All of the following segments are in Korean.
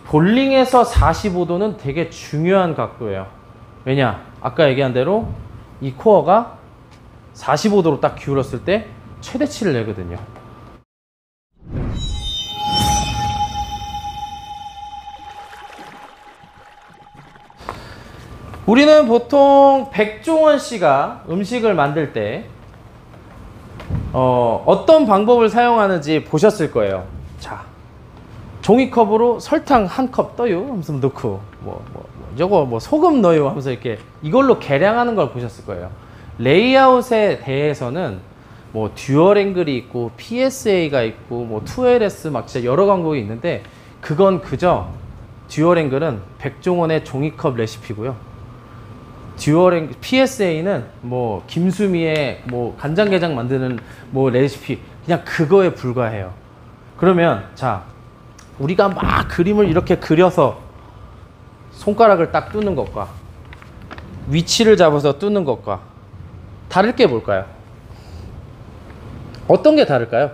볼링에서 45도는 되게 중요한 각도예요. 왜냐? 아까 얘기한 대로 이 코어가 45도로 딱 기울었을 때 최대치를 내거든요. 우리는 보통 백종원 씨가 음식을 만들 때 어떤 방법을 사용하는지 보셨을 거예요. 자, 종이컵으로 설탕 한 컵 떠요 하면서 넣고 저거 소금 넣어요 하면서 이렇게 이걸로 계량하는 걸 보셨을 거예요. 레이아웃에 대해서는 뭐 듀얼 앵글이 있고 PSA가 있고 뭐 2LS 막 진짜 여러 광고가 있는데 그건 그저 듀얼 앵글은 백종원의 종이컵 레시피고요. 듀얼 앵글 PSA는 뭐 김수미의 뭐 간장게장 만드는 뭐 레시피 그냥 그거에 불과해요. 그러면 자, 우리가 막 그림을 이렇게 그려서 손가락을 딱 뚫는 것과 위치를 잡아서 뚫는 것과 다를 게 뭘까요? 어떤 게 다를까요?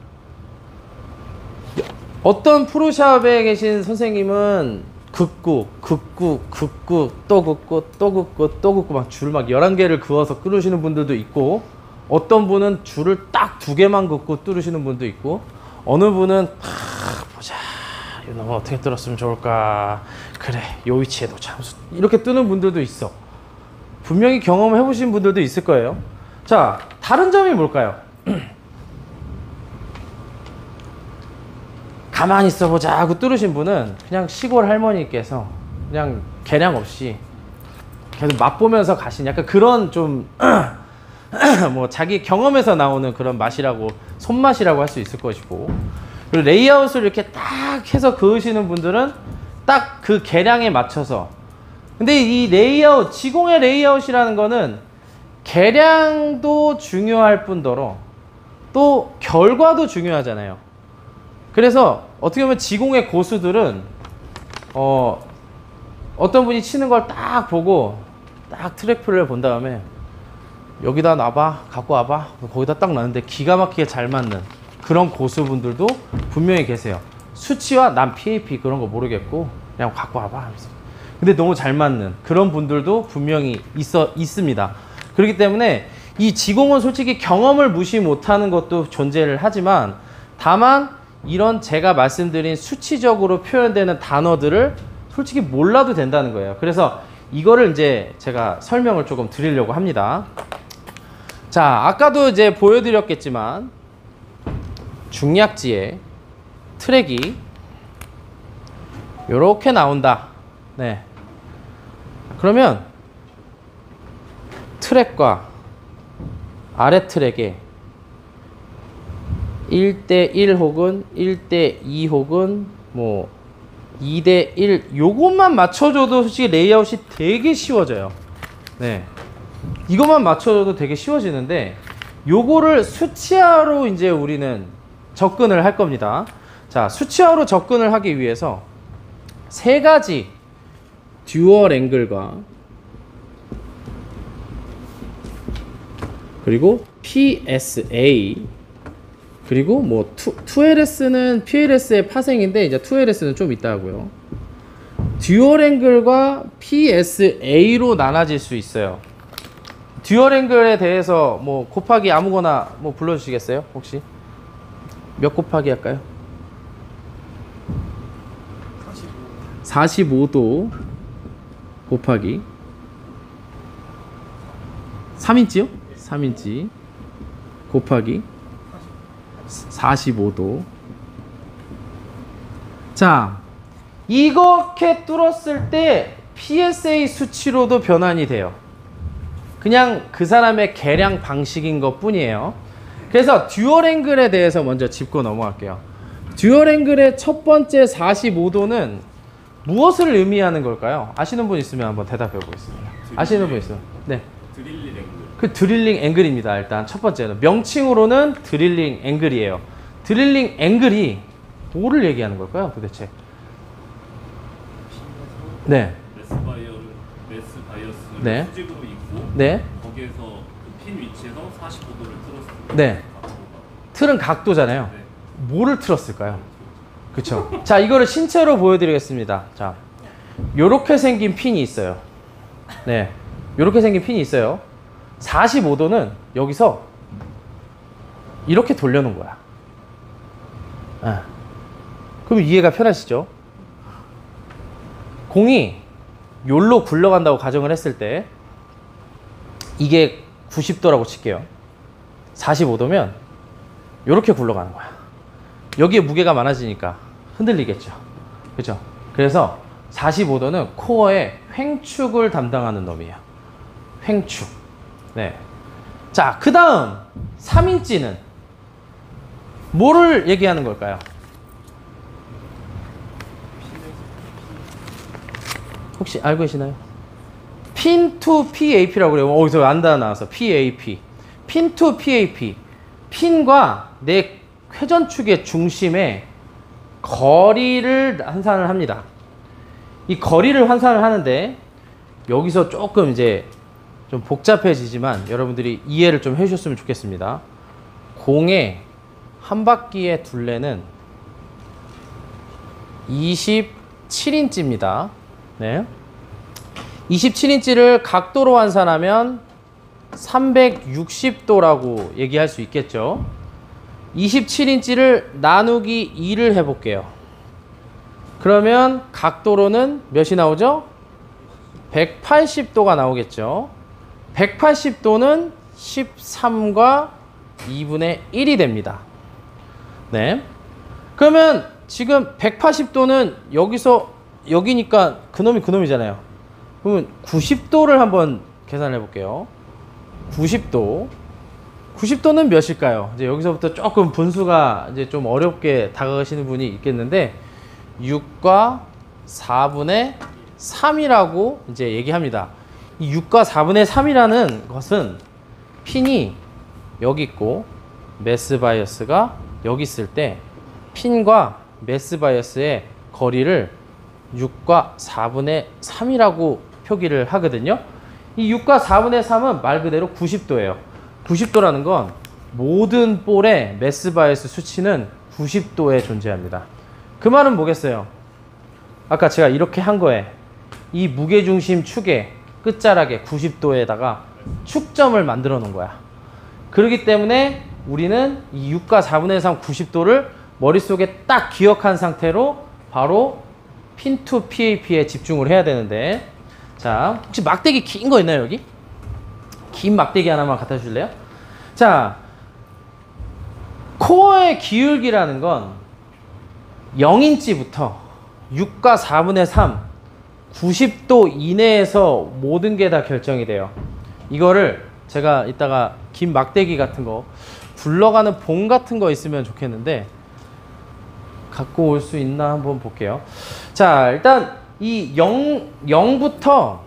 어떤 프로샵에 계신 선생님은 긋고 또 긋고 막 줄을 막 11개를 그어서 뚫으시는 분들도 있고, 어떤 분은 줄을 딱 2개만 긋고 뚫으시는 분도 있고, 어느 분은 보자 이거 어떻게 뚫었으면 좋을까, 그래 요 위치에 놓자 이렇게 뜨는 분들도 있어. 분명히 경험해 보신 분들도 있을 거예요. 자, 다른 점이 뭘까요? 가만히 있어보자 하고 뚫으신 분은 그냥 시골 할머니께서 그냥 계량 없이 계속 맛보면서 가신 약간 그런 좀 뭐 자기 경험에서 나오는 그런 맛이라고, 손맛이라고 할 수 있을 것이고, 그리고 레이아웃을 이렇게 딱 해서 그으시는 분들은 딱 그 계량에 맞춰서. 근데 이 레이아웃, 지공의 레이아웃이라는 거는 계량도 중요할 뿐더러 또 결과도 중요하잖아요. 그래서 어떻게 보면 지공의 고수들은 어떤 분이 치는 걸 딱 보고 딱 트랙플을 본 다음에 여기다 놔봐, 갖고 와봐, 거기다 딱 놨는데 기가 막히게 잘 맞는 그런 고수분들도 분명히 계세요. 수치와 난 PAP 그런 거 모르겠고 그냥 갖고 와봐 하면서. 근데 너무 잘 맞는 그런 분들도 분명히 있습니다. 그렇기 때문에 이 지공은 솔직히 경험을 무시 못하는 것도 존재를 하지만, 다만 이런 제가 말씀드린 수치적으로 표현되는 단어들을 솔직히 몰라도 된다는 거예요. 그래서 이거를 이제 제가 설명을 조금 드리려고 합니다. 자, 아까도 이제 보여드렸겠지만 중약지에 트랙이 요렇게 나온다. 네. 그러면 트랙과 아래 트랙에 1대1 혹은 1대2 혹은 뭐 2대1 요것만 맞춰줘도 솔직히 레이아웃이 되게 쉬워져요. 네. 이것만 맞춰줘도 되게 쉬워지는데, 요거를 수치화로 이제 우리는 접근을 할 겁니다. 자, 수치화로 접근을 하기 위해서 3가지 듀얼 앵글과 그리고 PSA 그리고 뭐 2LS는 PLS의 파생인데 이제 2LS는 좀 있다 하고요. 듀얼 앵글과 PSA로 나눠질 수 있어요. 듀얼 앵글에 대해서 뭐 곱하기 아무거나 뭐 불러주시겠어요? 혹시 몇 곱하기 할까요? 45도 곱하기 3인치요? 3인치 곱하기 45도. 자, 이렇게 뚫었을 때 PSA 수치로도 변환이 돼요. 그냥 그 사람의 계량 방식인 것 뿐이에요. 그래서 듀얼 앵글에 대해서 먼저 짚고 넘어갈게요. 듀얼 앵글의 첫 번째 45도는 무엇을 의미하는 걸까요? 아시는 분 있으면 한번 대답해 보겠습니다. 아시는 분 있으면. 네. 드릴링 앵글. 그 드릴링 앵글입니다. 일단 첫 번째는 명칭으로는 드릴링 앵글이에요. 드릴링 앵글이 뭐를 얘기하는 걸까요, 도대체? 네. 메스 바이어스를 네. 수직으로 있고, 네. 거기에서 그 핀 위치에서 45도를 틀었습니다. 네. 틀은 각도잖아요. 네. 뭐를 틀었을까요? 그쵸. 자, 이거를 신체로 보여드리겠습니다. 자, 요렇게 생긴 핀이 있어요. 네. 요렇게 생긴 핀이 있어요. 45도는 여기서 이렇게 돌려놓은 거야. 아. 그럼 이해가 편하시죠? 공이 요로 굴러간다고 가정을 했을 때 이게 90도라고 칠게요. 45도면 요렇게 굴러가는 거야. 여기에 무게가 많아지니까 흔들리겠죠. 그죠? 그래서 45도는 코어의 횡축을 담당하는 놈이에요. 횡축. 네. 자, 그 다음 3인치는 뭐를 얘기하는 걸까요? 혹시 알고 계시나요? 핀 투 PAP라고 그래요. 어디서 안다 나와서 PAP. 핀 투 PAP. 핀과 내 회전축의 중심에 거리를 환산을 합니다. 이 거리를 환산을 하는데 여기서 조금 이제 좀 복잡해지지만 여러분들이 이해를 좀 해주셨으면 좋겠습니다. 공의 한 바퀴의 둘레는 27인치입니다. 네. 27인치를 각도로 환산하면 360도라고 얘기할 수 있겠죠. 27인치를 나누기 2를 해볼게요. 그러면 각도로는 몇이 나오죠? 180도가 나오겠죠. 180도는 13과 2분의 1이 됩니다. 네. 그러면 지금 180도는 여기서 여기니까 그놈이 그놈이잖아요. 그러면 90도를 한번 계산해 볼게요. 90도는 몇일까요? 이제 여기서부터 조금 분수가 이제 좀 어렵게 다가가시는 분이 있겠는데 6과 4분의 3이라고 이제 얘기합니다. 이 6과 4분의 3이라는 것은 핀이 여기 있고 매스 바이어스가 여기 있을 때 핀과 매스 바이어스의 거리를 6과 4분의 3이라고 표기를 하거든요. 이 6과 4분의 3은 말 그대로 90도예요. 90도라는 건 모든 볼의 매스 바이어스 수치는 90도에 존재합니다. 그 말은 뭐겠어요? 아까 제가 이렇게 한 거에 이 무게중심 축의 끝자락에 90도에다가 축점을 만들어 놓은 거야. 그렇기 때문에 우리는 이 6과 4분의 3 90도를 머릿속에 딱 기억한 상태로 바로 핀 투 PAP에 집중을 해야 되는데, 자, 혹시 막대기 긴 거 있나요, 여기? 긴 막대기 하나만 갖다 주실래요? 자, 코어의 기울기라는 건 0인치부터 6과 4분의 3, 90도 이내에서 모든 게 다 결정이 돼요. 이거를 제가 이따가 긴 막대기 같은 거, 굴러가는 봉 같은 거 있으면 좋겠는데 갖고 올 수 있나 한번 볼게요. 자, 일단 이 0부터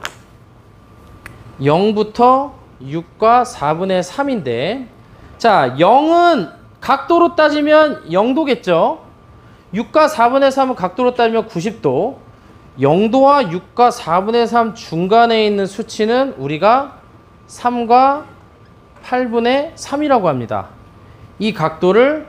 6과 4분의 3인데, 자, 0은 각도로 따지면 0도겠죠. 6과 4분의 3은 각도로 따지면 90도. 0도와 6과 4분의 3 중간에 있는 수치는 우리가 3과 8분의 3이라고 합니다. 이 각도를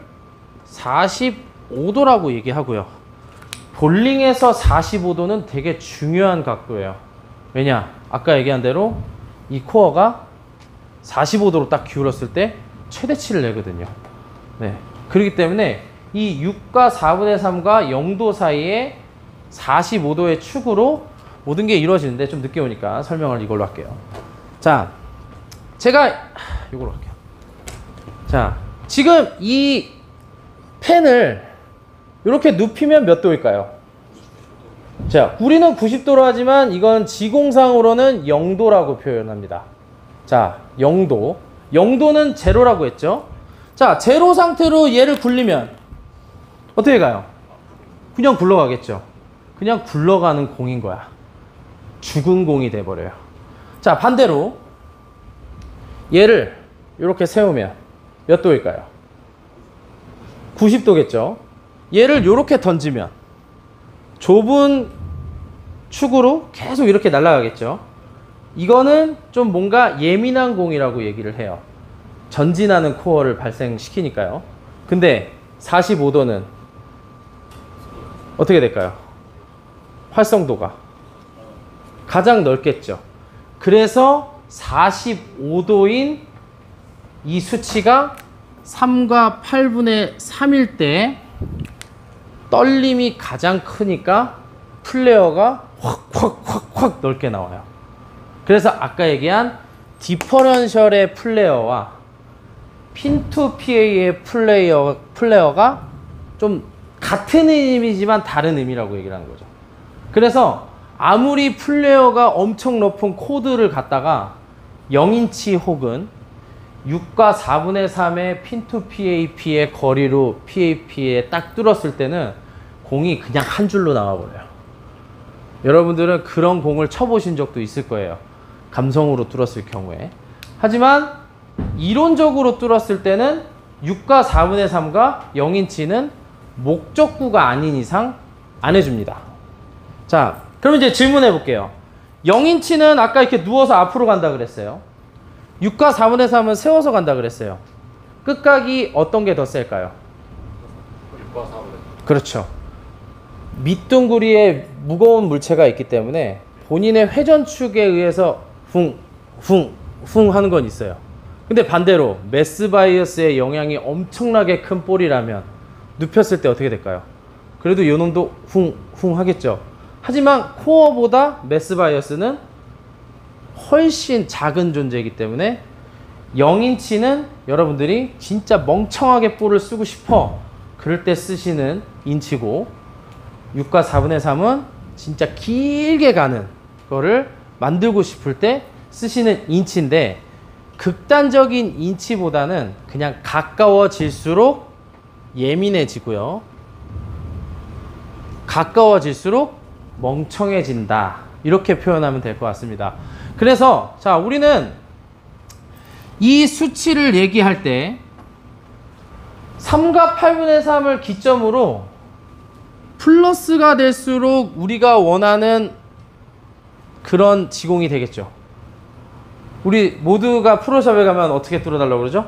45도라고 얘기하고요. 볼링에서 45도는 되게 중요한 각도예요. 왜냐? 아까 얘기한 대로 이 코어가 45도로 딱 기울었을 때 최대치를 내거든요. 네. 그렇기 때문에 이 6과 4분의 3과 0도 사이에 45도의 축으로 모든 게 이루어지는데, 좀 늦게 오니까 설명을 이걸로 할게요. 자, 제가 이걸로 할게요. 자, 지금 이 펜을 이렇게 눕히면 몇 도일까요? 자, 우리는 90도로 하지만 이건 지공상으로는 0도라고 표현합니다. 자, 0도. 0도는 제로라고 했죠? 자, 제로 상태로 얘를 굴리면 어떻게 가요? 그냥 굴러가겠죠. 그냥 굴러가는 공인 거야. 죽은 공이 돼버려요. 자, 반대로 얘를 이렇게 세우면 몇 도일까요? 90도겠죠. 얘를 이렇게 던지면 좁은 축으로 계속 이렇게 날아가겠죠. 이거는 좀 뭔가 예민한 공이라고 얘기를 해요. 전진하는 코어를 발생시키니까요. 근데 45도는 어떻게 될까요? 활성도가 가장 넓겠죠. 그래서 45도인 이 수치가 3과 8분의 3일 때 떨림이 가장 크니까 플레어가 확 넓게 나와요. 그래서 아까 얘기한 디퍼런셜의 플레어와 핀2PA의 플레어가 좀 같은 의미지만 다른 의미라고 얘기를 하는 거죠. 그래서 아무리 플레어가 엄청 높은 코드를 갖다가 0인치 혹은 6과 4분의 3의 핀2PAP의 거리로 PAP에 딱 뚫었을 때는 공이 그냥 한 줄로 나와버려요. 여러분들은 그런 공을 쳐보신 적도 있을 거예요. 감성으로 뚫었을 경우에. 하지만 이론적으로 뚫었을 때는 6과 4분의 3과 0인치는 목적구가 아닌 이상 안 해줍니다. 자, 그럼 이제 질문해 볼게요. 0인치는 아까 이렇게 누워서 앞으로 간다 그랬어요. 6과 4분의 3은 세워서 간다 그랬어요. 끝각이 어떤 게 더 셀까요? 6과 4분의 그렇죠. 밑둥구리에 무거운 물체가 있기 때문에 본인의 회전축에 의해서 쿵 하는 건 있어요. 근데 반대로 매스 바이어스의 영향이 엄청나게 큰 볼이라면 눕혔을 때 어떻게 될까요? 그래도 요 놈도 쿵 하겠죠. 하지만 코어보다 매스 바이어스는 훨씬 작은 존재이기 때문에 0인치는 여러분들이 진짜 멍청하게 볼을 쓰고 싶어 그럴 때 쓰시는 인치고 6과 4분의 3은 진짜 길게 가는 거를 만들고 싶을 때 쓰시는 인치인데 극단적인 인치보다는 그냥 가까워질수록 예민해지고요. 가까워질수록 멍청해진다. 이렇게 표현하면 될 것 같습니다. 그래서 자, 우리는 이 수치를 얘기할 때 3과 8분의 3을 기점으로 플러스가 될수록 우리가 원하는 그런 지공이 되겠죠. 우리 모두가 프로샵에 가면 어떻게 뚫어달라고 그러죠?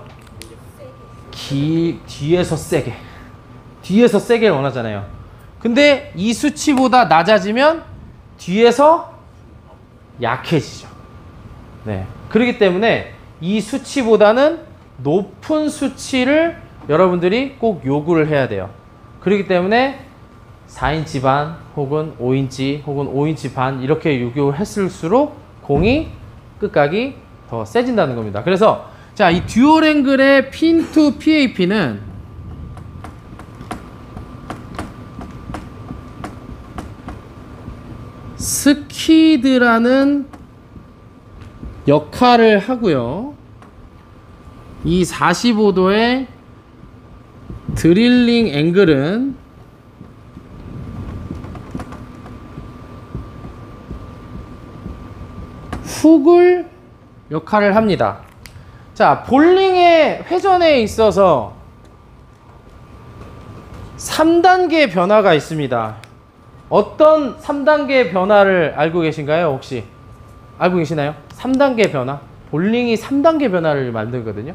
뒤에서 세게 원하잖아요. 근데 이 수치보다 낮아지면 뒤에서 약해지죠. 네. 그렇기 때문에 이 수치보다는 높은 수치를 여러분들이 꼭 요구를 해야 돼요. 그렇기 때문에 4인치 반 혹은 5인치 혹은 5인치 반 이렇게 요구했을수록 공이 끝각이 더 세진다는 겁니다. 그래서 자, 이 듀얼 앵글의 핀2PAP는 스키드라는 역할을 하고요. 이 45도의 드릴링 앵글은 훅을 역할을 합니다. 자, 볼링의 회전에 있어서 3단계 변화가 있습니다. 어떤 3단계 변화를 알고 계신가요? 혹시 알고 계시나요? 3단계 변화? 볼링이 3단계 변화를 만들거든요.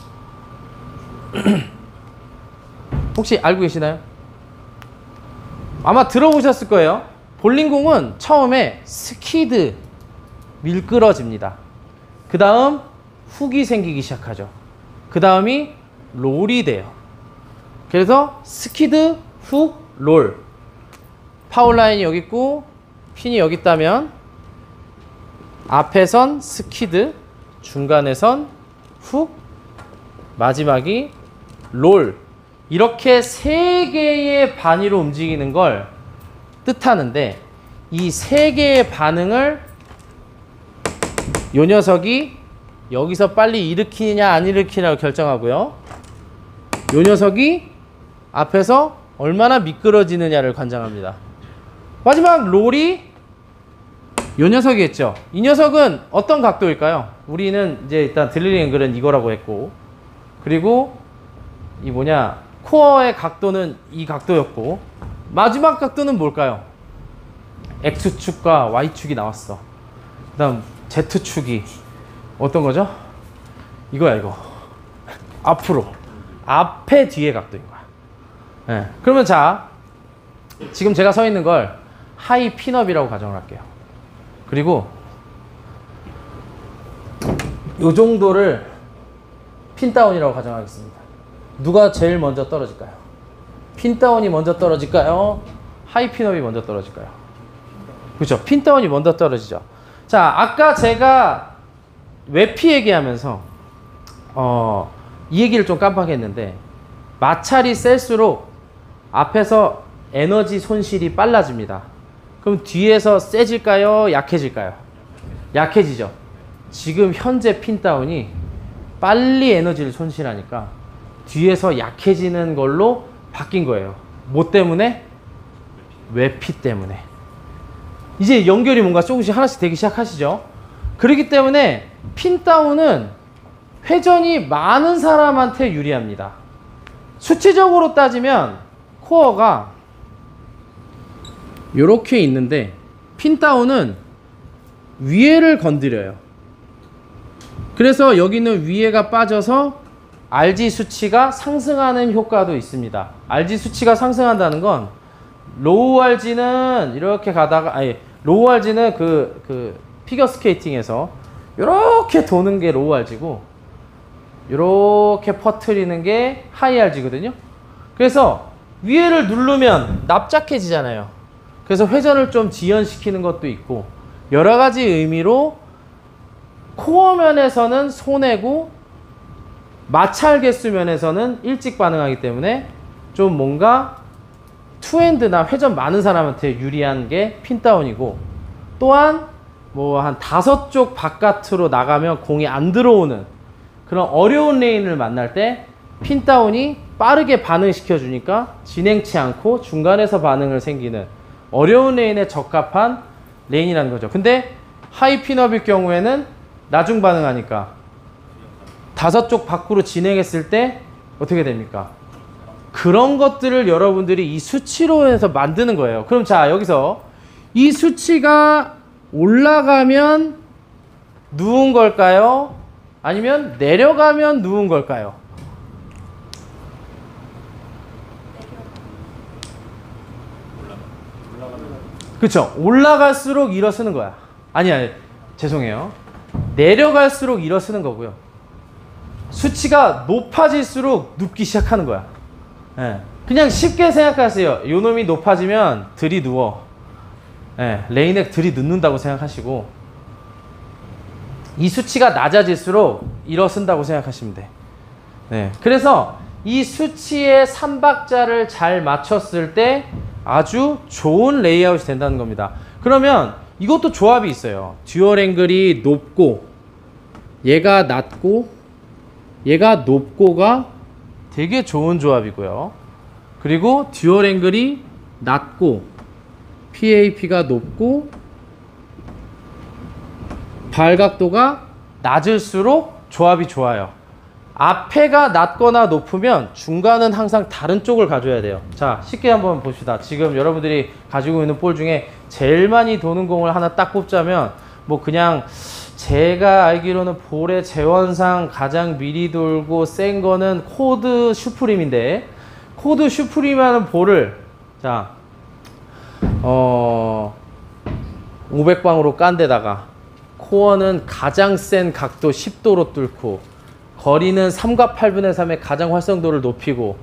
혹시 알고 계시나요? 아마 들어보셨을 거예요. 볼링공은 처음에 스키드 밀끄러집니다. 그 다음 훅이 생기기 시작하죠. 그 다음이 롤이 돼요. 그래서 스키드, 훅, 롤. 파울라인이 여기 있고 핀이 여기 있다면 앞에선 스키드, 중간에선 훅, 마지막이 롤. 이렇게 세 개의 반위로 움직이는 걸 뜻하는데 이 세 개의 반응을 요 녀석이 여기서 빨리 일으키느냐 안 일으키냐를 결정하고요. 요 녀석이 앞에서 얼마나 미끄러지느냐를 관장합니다. 마지막 롤이 요 녀석이겠죠. 이 녀석은 어떤 각도일까요? 우리는 이제 일단 드릴링 앵글은 이거라고 했고, 그리고 이 뭐냐 코어의 각도는 이 각도였고, 마지막 각도는 뭘까요? X축과 Y축이 나왔어. 그 다음 Z축이 어떤 거죠? 이거야 이거. 앞으로 앞에 뒤에 각도인 거야. 네. 그러면 자, 지금 제가 서 있는 걸 하이 핀업이라고 가정을 할게요. 그리고 요 정도를 핀다운이라고 가정하겠습니다. 누가 제일 먼저 떨어질까요? 핀다운이 먼저 떨어질까요? 하이 핀업이 먼저 떨어질까요? 그렇죠. 핀다운이 먼저 떨어지죠. 자, 아까 제가 외피 얘기하면서 이 얘기를 좀 깜빡했는데, 마찰이 셀수록 앞에서 에너지 손실이 빨라집니다. 그럼 뒤에서 세질까요? 약해질까요? 약해지죠. 지금 현재 핀다운이 빨리 에너지를 손실하니까 뒤에서 약해지는 걸로 바뀐 거예요. 뭐 때문에? 외피 때문에. 이제 연결이 뭔가 조금씩 하나씩 되기 시작하시죠. 그렇기 때문에 핀다운은 회전이 많은 사람한테 유리합니다. 수치적으로 따지면 코어가 이렇게 있는데 핀다운은 위에를 건드려요. 그래서 여기는 위에가 빠져서 RG 수치가 상승하는 효과도 있습니다. RG 수치가 상승한다는 건 로우 RG는 이렇게 가다가, 아니, 로우 RG는 그 피겨 스케이팅에서 이렇게 도는 게 로우 RG고 이렇게 퍼트리는 게 하이 RG거든요. 그래서 위에를 누르면 납작해지잖아요. 그래서 회전을 좀 지연시키는 것도 있고 여러 가지 의미로 코어 면에서는 손해고 마찰 개수 면에서는 일찍 반응하기 때문에 좀 뭔가 투핸드나 회전 많은 사람한테 유리한 게 핀다운이고, 또한 뭐 한 5쪽 바깥으로 나가면 공이 안 들어오는 그런 어려운 레인을 만날 때 핀다운이 빠르게 반응시켜 주니까 진행치 않고 중간에서 반응을 생기는 어려운 레인에 적합한 레인이라는 거죠. 근데 하이 핀업일 경우에는 나중 반응하니까 5쪽 밖으로 진행했을 때 어떻게 됩니까? 그런 것들을 여러분들이 이 수치로 해서 만드는 거예요. 그럼 자, 여기서 이 수치가 올라가면 누운 걸까요? 아니면 내려가면 누운 걸까요? 그쵸? 올라갈수록 일어서는 거야. 아니, 죄송해요. 내려갈수록 일어서는 거고요. 수치가 높아질수록 눕기 시작하는 거야. 예. 그냥 쉽게 생각하세요. 요 놈이 높아지면 들이누워. 예. 레인에 들이눕는다고 생각하시고, 이 수치가 낮아질수록 일어선다고 생각하시면 돼. 네. 그래서 이 수치의 3박자를 잘 맞췄을 때 아주 좋은 레이아웃이 된다는 겁니다. 그러면 이것도 조합이 있어요. 듀얼 앵글이 높고 얘가 낮고 얘가 높고가 되게 좋은 조합이고요. 그리고 듀얼 앵글이 낮고 PAP가 높고 발각도가 낮을수록 조합이 좋아요. 앞에가 낮거나 높으면 중간은 항상 다른 쪽을 가져야 돼요. 자, 쉽게 한번 봅시다. 지금 여러분들이 가지고 있는 볼 중에 제일 많이 도는 공을 하나 딱 꼽자면, 뭐 그냥 제가 알기로는 볼의 재원상 가장 미리 돌고 센 거는 코드 슈프림인데, 코드 슈프림이라는 볼을 자 500방으로 깐 데다가 코어는 가장 센 각도 10도로 뚫고 거리는 3과 8분의 3의 가장 활성도를 높이고,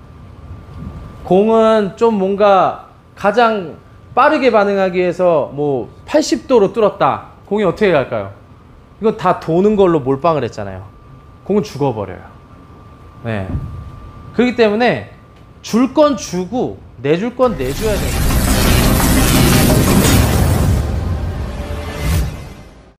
공은 좀 뭔가 가장 빠르게 반응하기 위해서 뭐 80도로 뚫었다. 공이 어떻게 갈까요? 이건 다 도는 걸로 몰빵을 했잖아요. 공은 죽어버려요. 네. 그렇기 때문에 줄 건 주고 내줄 건 내줘야 돼요.